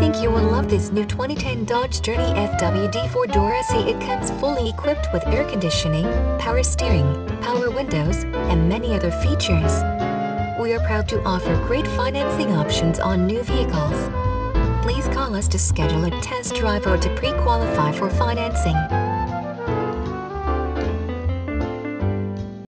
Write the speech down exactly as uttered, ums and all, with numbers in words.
think you will love this new twenty ten Dodge Journey F W D four-door S U V. It comes fully equipped with air conditioning, power steering, power windows, and many other features. We are proud to offer great financing options on new vehicles. Please call us to schedule a test drive or to pre-qualify for financing.